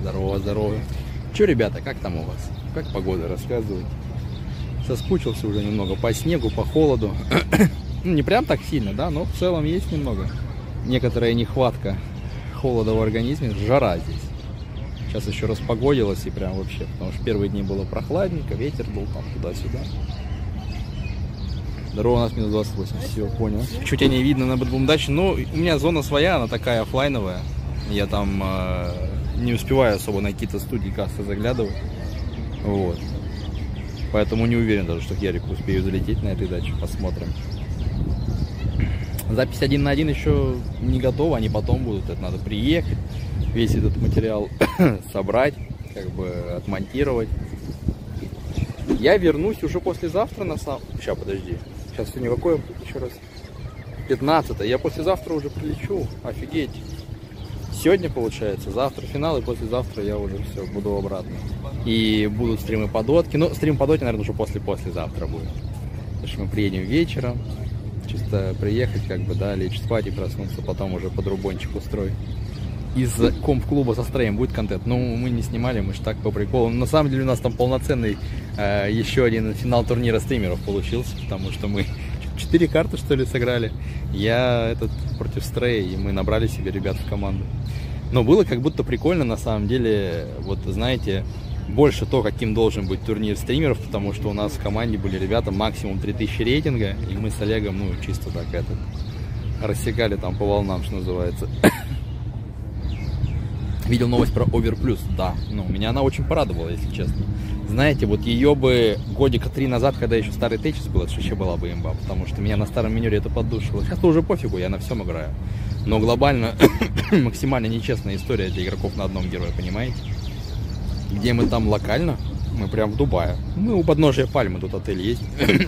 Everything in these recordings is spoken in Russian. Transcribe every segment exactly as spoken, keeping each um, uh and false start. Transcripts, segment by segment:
Здорово, здорово. Че, ребята, как там у вас? Как погода, рассказывай. Соскучился уже немного по снегу, по холоду. Ну, не прям так сильно, да, но в целом есть немного. Некоторая нехватка холода в организме, жара здесь. Сейчас еще распогодилось и прям вообще, потому что первые дни было прохладненько, ветер был там туда-сюда. Здорово, у нас минус двадцать восемь, все, понял. Чуть тебя не видно на Бадбумдаче, но у меня зона своя, она такая оффлайновая. Я там э, не успеваю особо на какие-то студии кассы заглядывать. Вот. Поэтому не уверен даже, что к Ярику успею залететь на этой даче, посмотрим. Запись один на один еще не готова, они потом будут, это надо приехать, весь этот материал собрать, как бы отмонтировать. Я вернусь уже послезавтра на самом... Сейчас, подожди. Сейчас сегодня какое? Еще раз. пятнадцатое. Я послезавтра уже прилечу. Офигеть. Сегодня, получается, завтра финал, и послезавтра я уже все, буду обратно. И будут стримы по дотке. Ну, стрим по дотке, наверное, уже после-послезавтра будет. Потому что мы приедем вечером. Чисто приехать, как бы, да, лечь спать и проснуться, потом уже под рубончик устроить. Из комп-клуба со строем будет контент. Ну, мы не снимали, мы же так по приколу. На самом деле у нас там полноценный э, еще один финал турнира стримеров получился, потому что мы четыре карты, что ли, сыграли. Я этот против стрея, и мы набрали себе ребят в команду. Но было как будто прикольно, на самом деле, вот, знаете, больше то, каким должен быть турнир стримеров, потому что у нас в команде были ребята максимум три тысячи рейтинга, и мы с Олегом, ну, чисто так это, рассекали там по волнам, что называется. Видел новость про Overplus, да, ну, меня она очень порадовала, если честно. Знаете, вот ее бы годика три назад, когда еще старый Течес был, это вообще была бы имба, потому что меня на старом минере это поддушивало. Сейчас уже пофигу, я на всем играю. Но глобально максимально нечестная история для игроков на одном герое, понимаете? Где мы там локально, мы прям в Дубае. Мы у подножия Пальмы, тут отель есть.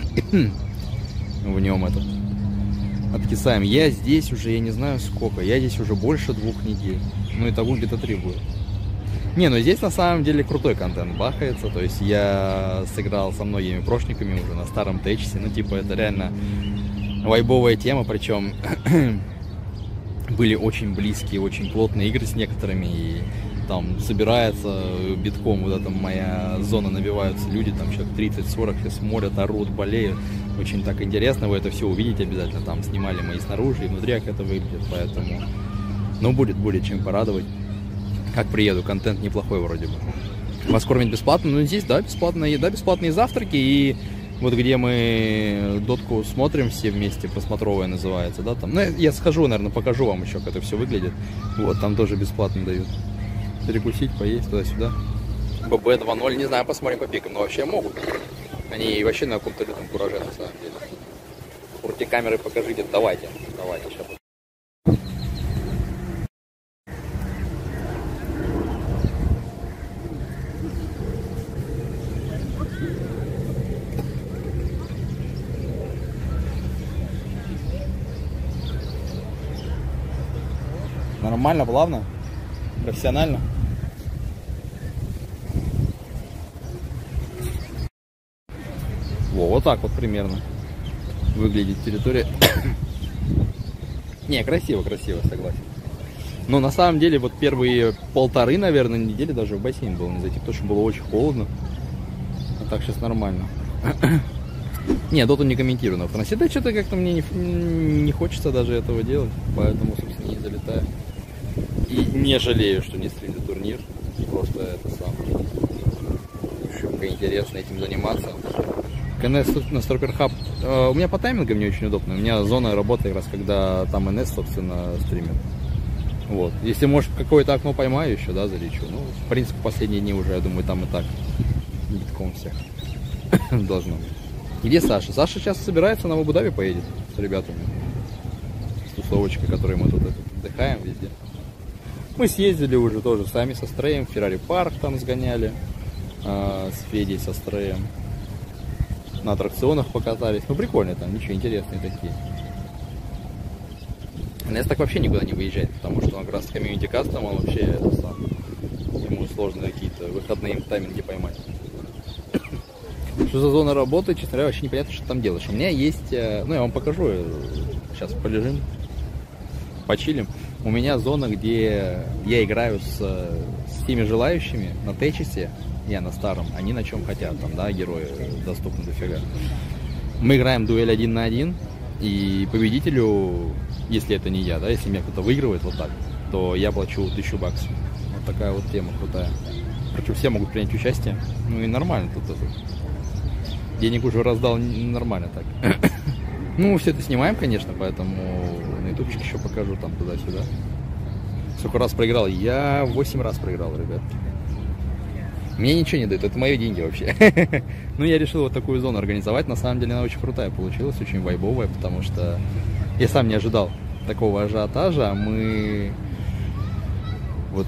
В нем этот откисаем. Я здесь уже, я не знаю сколько, я здесь уже больше двух недель. Ну и того где-то три будет. Не, ну здесь на самом деле крутой контент бахается. То есть я сыграл со многими прошниками уже на старом Течесе. Ну типа это реально вайбовая тема, причем были очень близкие, очень плотные игры с некоторыми. И там собирается битком вот эта моя зона, набиваются люди, там человек тридцать-сорок, все смотрят, орут, болеют. Очень так интересно, вы это все увидите обязательно. Там снимали мы и снаружи, и внутри, как это выглядит, поэтому... Ну, будет, будет чем порадовать. Как приеду, контент неплохой вроде бы. Вас кормят бесплатно, ну, здесь, да, бесплатная еда, бесплатные завтраки, и вот где мы дотку смотрим все вместе, просмотровая называется, да, там. Ну, я схожу, наверное, покажу вам еще, как это все выглядит. Вот, там тоже бесплатно дают. Перекусить, поесть, туда-сюда. ББ два ноль, не знаю, посмотрим по пикам, но вообще могут. Они вообще на каком-то лютом кураже, на самом деле. Крути камеры, покажите, давайте, давайте, сейчас. Нормально, плавно, профессионально. Во, вот так вот примерно выглядит территория. Не, красиво, красиво, согласен. Но на самом деле вот первые полторы, наверное, недели даже в бассейн было не зайти, потому что было очень холодно. А так сейчас нормально. Не, доту не комментирую на фанасе. Да что-то как-то мне не, не хочется даже этого делать, поэтому, собственно, не залетаю. И не жалею, что не стримлю турнир. Просто это сам. Очень интересно этим заниматься. эн эс на Stalker Hub. Uh, у меня по таймингам не очень удобно. У меня зона работы как раз, когда там эн эс, собственно, стримит. Вот. Если, может, какое-то окно поймаю еще, да, залечу. Ну, в принципе, последние дни уже, я думаю, там и так битком всех должно быть. Где Саша? Саша сейчас собирается, на Абу-Даби поедет с ребятами. С тусовочкой, которой мы тут отдыхаем везде. Мы съездили уже тоже сами со Стреем. В Феррари парк там сгоняли. Э, с Федей, со Стреем. На аттракционах покатались. Ну, прикольно там, ничего, интересные такие. эн эс так вообще никуда не выезжает, потому что он как раз с комьюнити-кастом, он вообще это сам. Ему сложно какие-то выходные тайминги поймать. Что за зона работы, честно говоря, вообще непонятно, что ты там делаешь. У меня есть, ну, я вам покажу, сейчас полежим, почилим. У меня зона, где я играю с, с всеми желающими на Течисе, я на старом, они на чем хотят, там, да, герои доступны дофига. Мы играем дуэль один на один, и победителю, если это не я, да, если меня кто-то выигрывает вот так, то я плачу тысячу баксов. Вот такая вот тема крутая. Короче, все могут принять участие. Ну и нормально тут это. Денег уже раздал нормально так. Ну, все это снимаем, конечно, поэтому на ютубчик еще покажу там туда-сюда. Сколько раз проиграл? Я восемь раз проиграл, ребят. Мне ничего не дают, это мои деньги вообще. Ну, я решил вот такую зону организовать. На самом деле она очень крутая получилась, очень вайбовая, потому что я сам не ожидал такого ажиотажа. Мы вот,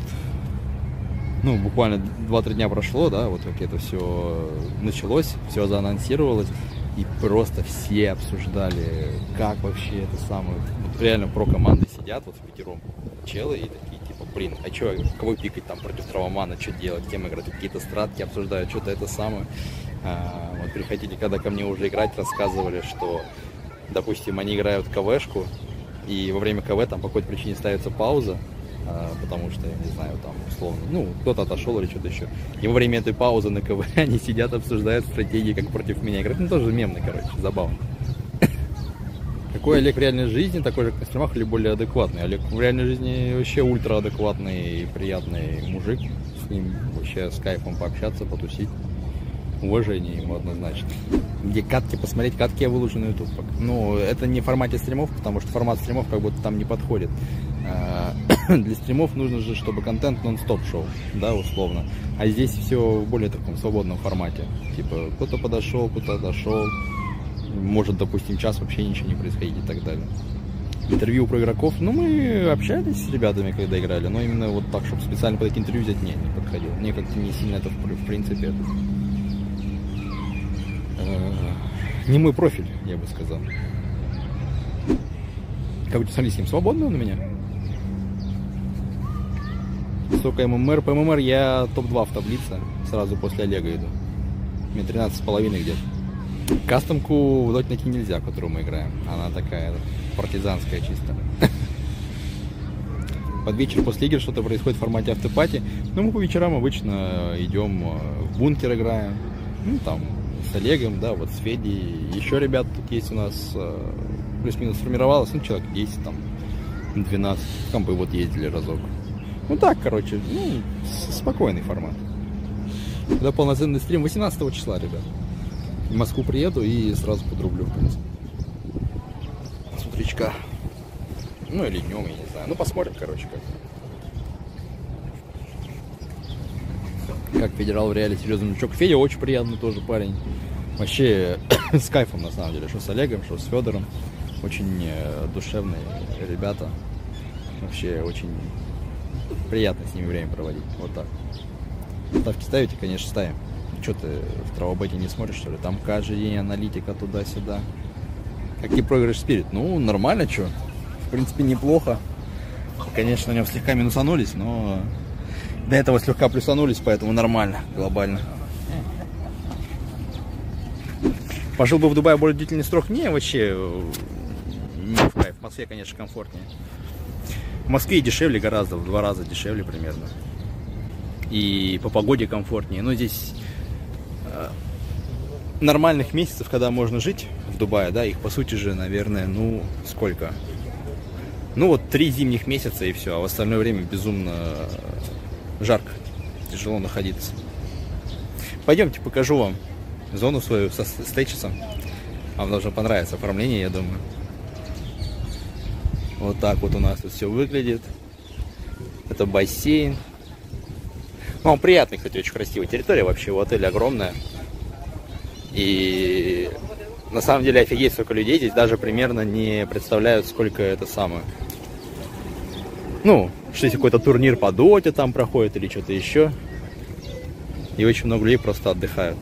ну, буквально два-три дня прошло, да, вот как это все началось, все заанонсировалось. И просто все обсуждали, как вообще это самое, вот реально про команды сидят, вот в пятером челы, и такие, типа, блин, а что, кого пикать там против Травомана, что делать, кем играть, какие-то стратки обсуждают, что-то это самое. А, вот приходили, когда ко мне уже играть, рассказывали, что, допустим, они играют КВшку, и во время КВ там по какой-то причине ставится пауза, а, потому что, я не знаю, там, условно, ну, кто-то отошел или что-то еще. И во время этой паузы на КВ они сидят, обсуждают стратегии, как против меня играть. Ну, тоже мемный, короче, забавно. Какой Олег в реальной жизни, такой же, как на стримах, или более адекватный? Олег в реальной жизни вообще ультра адекватный и приятный мужик. С ним вообще с кайфом пообщаться, потусить. Уважение ему однозначно. Где катки, посмотреть, катки я выложу на YouTube. Ну, это не в формате стримов, потому что формат стримов как будто там не подходит. Для стримов нужно же, чтобы контент нон-стоп шел, да, условно. А здесь все в более таком свободном формате. Типа, кто-то подошел, кто-то отошел. Может, допустим, час вообще ничего не происходит и так далее. Интервью про игроков. Ну, мы общались с ребятами, когда играли, но именно вот так, чтобы специально под эти интервью взять, нет, не подходил. Мне как-то не сильно это, в принципе, это... не мой профиль, я бы сказал. Как бы, смотри, с ним свободно он у меня. Сколько ММР? По ММР я топ два в таблице. Сразу после Олега иду. Мне тринадцать с половиной где-то. Кастомку в дотнике нельзя, которую мы играем. Она такая партизанская чисто. Под вечер после игр что-то происходит в формате автопати. Но мы по вечерам обычно идем в бункер играем. Ну там с Олегом, да, вот с Федей. Еще ребят тут есть у нас, плюс-минус сформировалось. Ну, человек десять, там, двенадцать. В компы вот ездили разок. Ну так, короче, ну, спокойный формат. Когда полноценный стрим восемнадцатого числа, ребят. В Москву приеду и сразу подрублю, в принципе. С утречка. Ну или днем, я не знаю. Ну посмотрим, короче, как. Как Федерал в реале серьезный мужичок. Федя очень приятный тоже парень. Вообще с кайфом, на самом деле. Что с Олегом, что с Федором. Очень душевные ребята. Вообще очень приятно с ними время проводить. Вот так. Ставки ставите, конечно, ставим. Что ты в Травобете не смотришь, что ли? Там каждый день аналитика туда-сюда. Какие проигрыш Спирит? Ну, нормально, что. В принципе, неплохо. Конечно, на нем слегка минусанулись, но до этого слегка плюсанулись, поэтому нормально, глобально. Пожил бы в Дубае более длительный срок? Не, вообще не в кайф. В Москве, конечно, комфортнее. В Москве дешевле гораздо, в два раза дешевле примерно. И по погоде комфортнее. Но здесь э, нормальных месяцев, когда можно жить в Дубае, да, их по сути же, наверное, ну, сколько? Ну, вот три зимних месяца и все, а в остальное время безумно жарко, тяжело находиться. Пойдемте, покажу вам зону свою со, с Течисом. Вам должно понравиться оформление, я думаю. Вот так вот у нас тут все выглядит. Это бассейн. Ну, он приятный, кстати, очень красивая территория. Вообще, у отеля огромная. И на самом деле офигеть, сколько людей здесь. Даже примерно не представляют, сколько это самое. Ну, что если какой-то турнир по доте там проходит или что-то еще. И очень много людей просто отдыхают.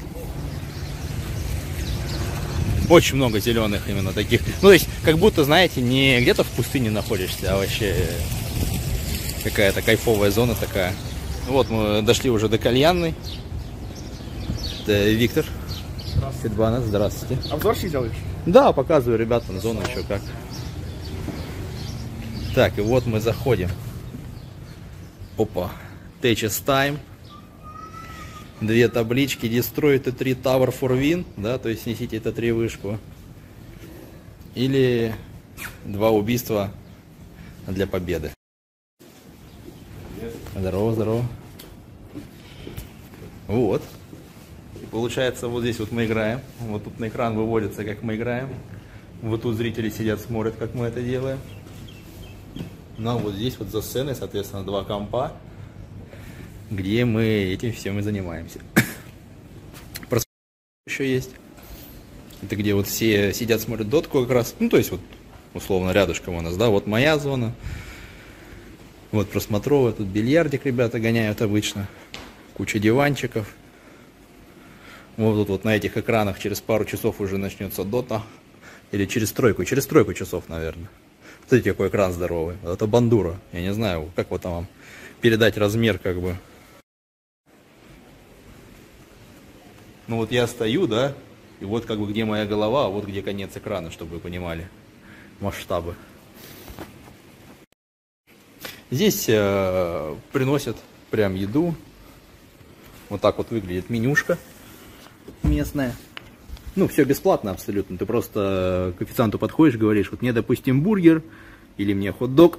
Очень много зеленых именно таких. Ну, то есть, как будто, знаете, не где-то в пустыне находишься, а вообще какая-то кайфовая зона такая. Вот мы дошли уже до кальянной. Это Виктор. Здравствуйте. Федбанас, здравствуйте. Обзорчик делаешь? Да, показываю ребятам зону еще как. Так, и вот мы заходим. Опа. Teches Time. Две таблички. Destroy ти три Tower for Win. Да, то есть снесите ти три вышку. Или два убийства для победы. Здорово, здорово. Вот. И получается, вот здесь вот мы играем. Вот тут на экран выводится, как мы играем. Вот тут зрители сидят, смотрят, как мы это делаем. Ну а вот здесь вот за сценой, соответственно, два компа, где мы этим всем и занимаемся. Просто еще есть. Это где вот все сидят, смотрят дотку как раз. Ну, то есть вот условно рядышком у нас, да, вот моя зона. Вот просмотровая, тут бильярдик ребята гоняют обычно. Куча диванчиков. Вот тут вот на этих экранах через пару часов уже начнется дота. Или через тройку, через тройку часов, наверное. Смотрите, какой экран здоровый. Вот это бандура. Я не знаю, как вот там вам передать размер, как бы. Ну вот я стою, да, и вот как бы где моя голова, а вот где конец экрана, чтобы вы понимали масштабы. Здесь э, приносят прям еду. Вот так вот выглядит менюшка местная. Ну, все бесплатно абсолютно. Ты просто к официанту подходишь, говоришь, вот мне, допустим, бургер или мне хот-дог.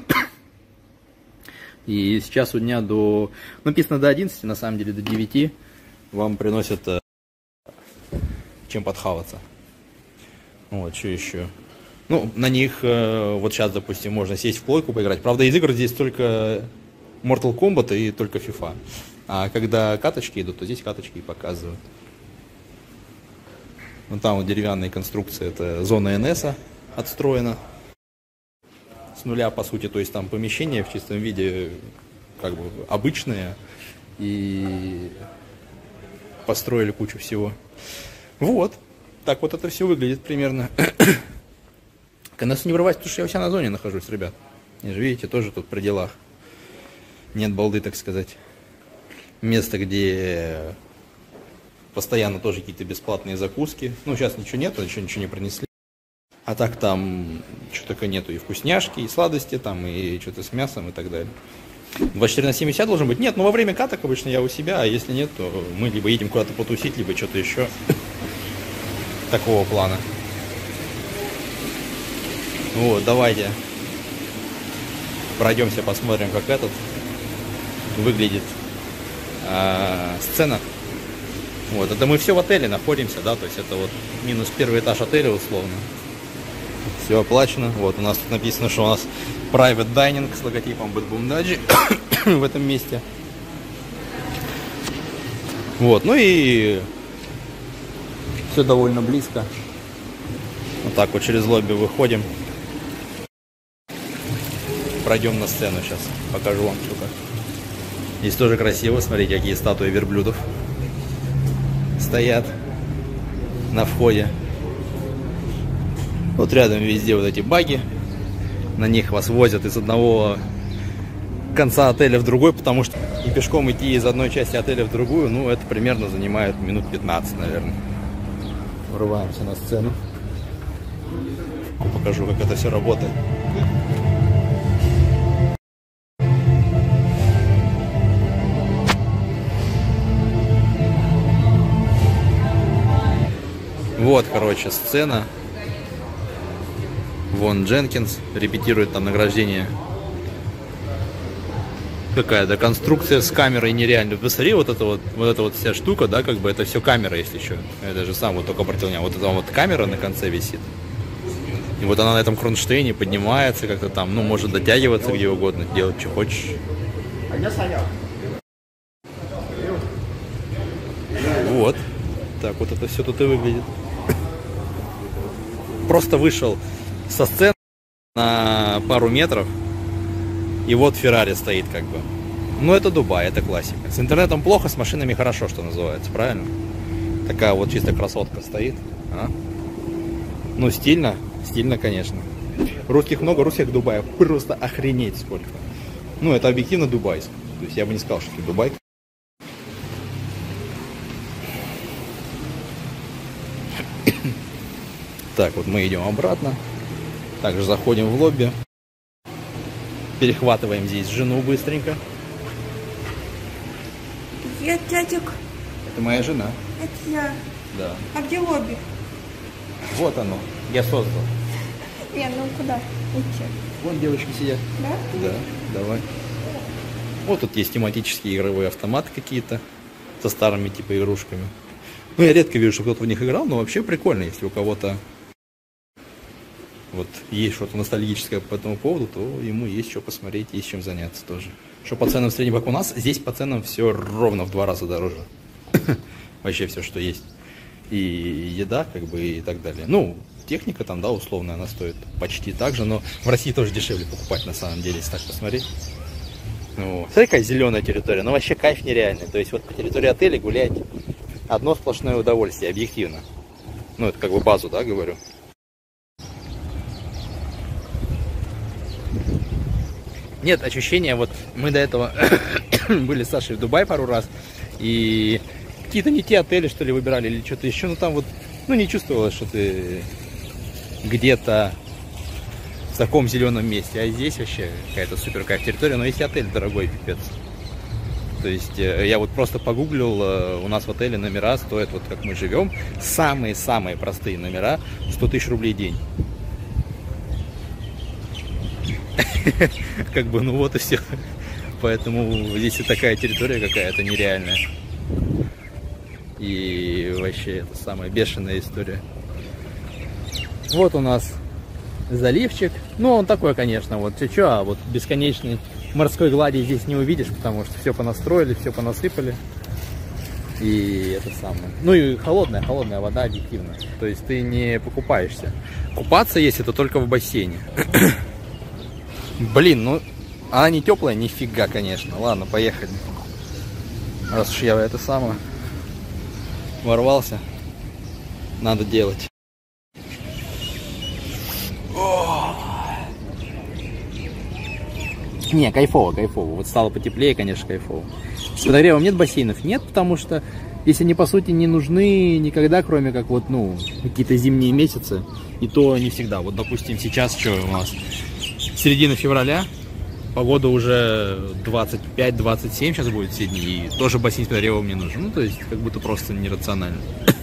И сейчас у дня до... Написано до одиннадцати, на самом деле до девяти вам приносят э, чем подхаваться. Вот, что еще? Ну, на них э, вот сейчас, допустим, можно сесть в плойку поиграть. Правда, из игр здесь только Mortal Kombat и только FIFA. А когда каточки идут, то здесь каточки и показывают. Вот там вот деревянные конструкции, это зона эн эс отстроена. С нуля, по сути, то есть там помещение в чистом виде как бы обычное. И построили кучу всего. Вот. Так вот это все выглядит примерно. Нас не врывать, потому что я у себя на зоне нахожусь, ребят. И же видите, тоже тут при делах. Нет балды, так сказать. Место, где постоянно тоже какие-то бесплатные закуски. Ну, сейчас ничего нету, еще ничего не принесли. А так там что только нету. И вкусняшки, и сладости, там, и что-то с мясом и так далее. двадцать четыре на семь висят должен быть? Нет, ну во время каток обычно я у себя, а если нет, то мы либо едем куда-то потусить, либо что-то еще такого плана. Вот, давайте пройдемся, посмотрим, как этот выглядит а, сцена. Вот, это мы все в отеле находимся, да, то есть это вот минус первый этаж отеля условно. Все оплачено. Вот, у нас тут написано, что у нас private dining с логотипом Bad Boom Daji в этом месте. Вот, ну и все довольно близко. Вот так вот через лобби выходим. Пройдем на сцену сейчас, покажу вам что-то. Здесь тоже красиво, смотрите, какие статуи верблюдов стоят на входе. Вот рядом везде вот эти баги, на них вас возят из одного конца отеля в другой, потому что и пешком идти из одной части отеля в другую, ну это примерно занимает минут пятнадцать, наверное. Врываемся на сцену. Покажу, как это все работает. Вот, короче, сцена. Вон Дженкинс репетирует там награждение. Какая-то конструкция с камерой нереально. Посмотри, вот эта вот, вот эта вот вся штука, да, как бы это все камера, если что. Это же сам вот только обратил внимание. Вот эта вот камера на конце висит. И вот она на этом кронштейне поднимается как-то там, ну, может дотягиваться где угодно, делать, что хочешь. Вот. Так вот это все тут и выглядит. Просто вышел со сцены на пару метров, и вот Феррари стоит как бы. Ну это Дубай, это классика. С интернетом плохо, с машинами хорошо, что называется, правильно? Такая вот чисто красотка стоит. А? Ну стильно, стильно, конечно. Русских много, русских в Дубае просто охренеть сколько. Ну это объективно дубайск. То есть я бы не сказал, что это Дубай. Так, вот мы идем обратно. Также заходим в лобби. Перехватываем здесь жену быстренько. Привет, дядик. Это моя жена. Это я. Да. А где лобби? Вот оно. Я создал. Не, ну куда идти? Вон девочки сидят. Да? Да, давай. Вот тут есть тематические игровые автоматы какие-то со старыми типа игрушками. Ну, я редко вижу, что кто-то в них играл, но вообще прикольно, если у кого-то вот есть что-то ностальгическое по этому поводу, то ему есть что посмотреть, есть чем заняться тоже. Что по ценам в среднем, как у нас, здесь по ценам все ровно в два раза дороже. Вообще все, что есть. И еда, как бы, и так далее. Ну, техника там, да, условно, она стоит почти так же, но в России тоже дешевле покупать, на самом деле, если так посмотреть. Ну, смотри, какая зеленая территория, ну вообще кайф нереальный. То есть вот по территории отеля гулять одно сплошное удовольствие, объективно. Ну, это как бы базу, да, говорю. Нет, ощущения, вот мы до этого были с Сашей в Дубае пару раз, и какие-то не те отели, что ли, выбирали, или что-то еще, ну там вот, ну не чувствовалось, что ты где-то в таком зеленом месте, а здесь вообще какая-то супер кайф территория, но есть отель дорогой, пипец. То есть я вот просто погуглил, у нас в отеле номера стоят, вот как мы живем, самые-самые простые номера, сто тысяч рублей в день. Как бы, ну вот и все. Поэтому здесь и такая территория какая-то нереальная. И вообще это самая бешеная история. Вот у нас заливчик. Ну, он такой, конечно, вот чё, а вот бесконечной морской глади здесь не увидишь, потому что все понастроили, все понасыпали. И это самое. Ну и холодная, холодная вода объективно. То есть ты не покупаешься. Купаться есть это только в бассейне. Блин, ну она не теплая, нифига, конечно. Ладно, поехали. Раз уж я это самое ворвался, надо делать. О! Не, кайфово, кайфово. Вот стало потеплее, конечно, кайфово. С подогревом нет бассейнов? Нет, потому что если они, по сути, не нужны никогда, кроме как вот, ну, какие-то зимние месяцы, и то не всегда. Вот, допустим, сейчас что у нас? Середина февраля, погода уже двадцать пять двадцать семь сейчас будет все дни, и тоже бассейн с подогревом не нужен. Ну, то есть, как будто просто нерационально.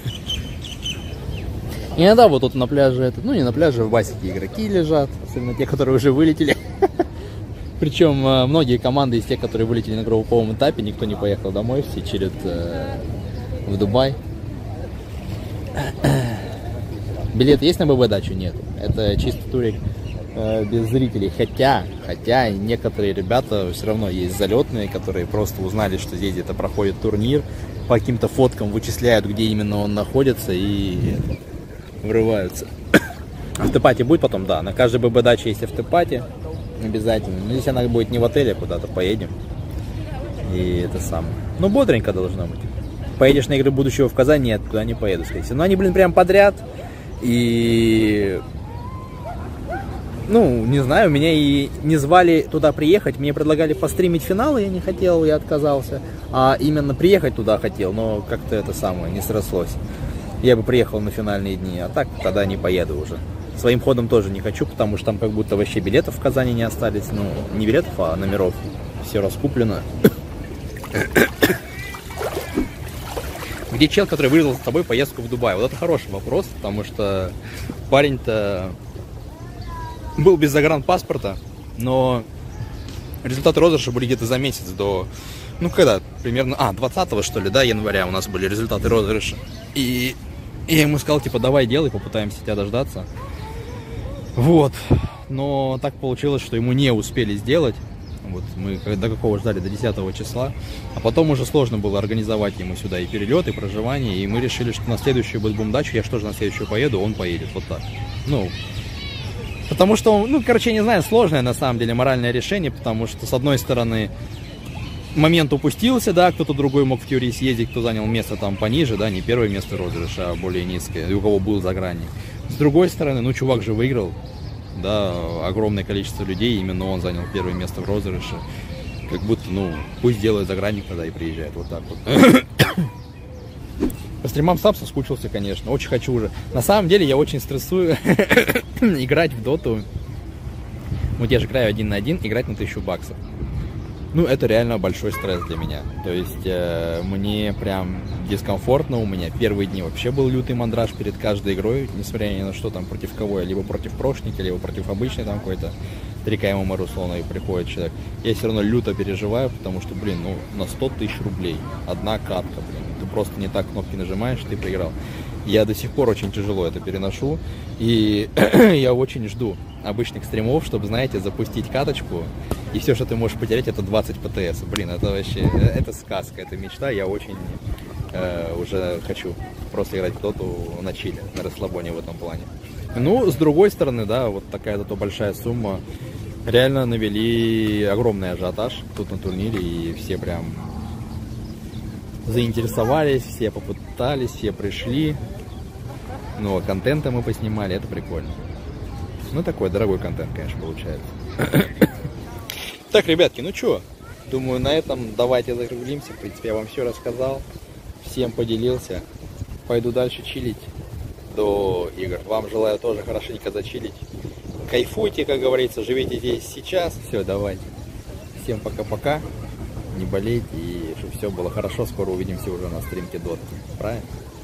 Иногда вот тут на пляже, это, ну, не на пляже, в басике игроки лежат, особенно те, которые уже вылетели. Причем многие команды из тех, которые вылетели на групповом этапе, никто не поехал домой, все чилят э, в Дубай. Билет есть на ББ-дачу? Нет. Это чисто турик э, без зрителей. Хотя, хотя некоторые ребята все равно есть залетные, которые просто узнали, что здесь где-то проходит турнир, по каким-то фоткам вычисляют, где именно он находится, и врываются. Автопати будет потом? Да. На каждой ББ-даче есть автопати. Обязательно. Но здесь она будет не в отеле, а куда-то поедем. И это самое. Ну, бодренько должно быть. Поедешь на игры будущего в Казань? Нет, туда не поеду, скорее всего. Но они, блин, прям подряд. И... Ну, не знаю, меня и не звали туда приехать. Мне предлагали постримить финал, я не хотел, я отказался. А именно приехать туда хотел, но как-то это самое, не срослось. Я бы приехал на финальные дни, а так тогда не поеду уже. Своим ходом тоже не хочу, потому что там как будто вообще билетов в Казани не остались. Ну, не билетов, а номеров. Все раскуплено. Где чел, который вырезал с тобой поездку в Дубай? Вот это хороший вопрос, потому что парень-то был без загранпаспорта, но результаты розыгрыша были где-то за месяц до... Ну, когда? Примерно... А, двадцатого, что ли, да, января у нас были результаты розыгрыша. И я ему сказал, типа, давай делай, попытаемся тебя дождаться. Вот, но так получилось, что ему не успели сделать. Вот мы до какого ждали, до десятого числа. А потом уже сложно было организовать ему сюда и перелет, и проживание. И мы решили, что на следующую будет бумдачу. Я же тоже на следующую поеду, он поедет. Вот так. Ну, потому что, ну, короче, я не знаю, сложное на самом деле моральное решение. Потому что, с одной стороны, момент упустился, да, кто-то другой мог в теории съездить, кто занял место там пониже, да, не первое место розыгрыша, а более низкое, и у кого был загранник. С другой стороны, ну, чувак же выиграл, да, огромное количество людей, именно он занял первое место в розыгрыше. Как будто, ну, пусть делает загранник тогда и приезжает, вот так вот. По стримам сам соскучился, конечно, очень хочу уже. На самом деле я очень стрессую играть в доту. Вот я же играю один на один, играть на тысячу баксов. Ну, это реально большой стресс для меня. То есть э, мне прям дискомфортно. У меня первые дни вообще был лютый мандраж перед каждой игрой, несмотря ни на что там против кого я, либо против прошника, либо против обычной там какой-то три ка эм эм эр условно и приходит человек. Я все равно люто переживаю, потому что, блин, ну на сто тысяч рублей одна катка, блин. Ты просто не так кнопки нажимаешь, ты проиграл. Я до сих пор очень тяжело это переношу. И я очень жду обычных стримов, чтобы, знаете, запустить каточку. И все, что ты можешь потерять, это двадцать пэ тэ эс. Блин, это вообще, это сказка, это мечта. Я очень э, уже хочу просто играть в доту на чиле, на расслабоне в этом плане. Ну, с другой стороны, да, вот такая зато большая сумма. Реально навели огромный ажиотаж тут на турнире. И все прям заинтересовались, все попытались, все пришли. Ну, контента мы поснимали, это прикольно. Ну, такой дорогой контент, конечно, получается. Так, ребятки, ну что, думаю, на этом давайте закруглимся. В принципе, я вам все рассказал, всем поделился. Пойду дальше чилить до игр. Вам желаю тоже хорошенько зачилить. Кайфуйте, как говорится, живите здесь сейчас. Все, давайте. Всем пока-пока. Не болейте и чтобы все было хорошо. Скоро увидимся уже на стримке дотки. Правильно?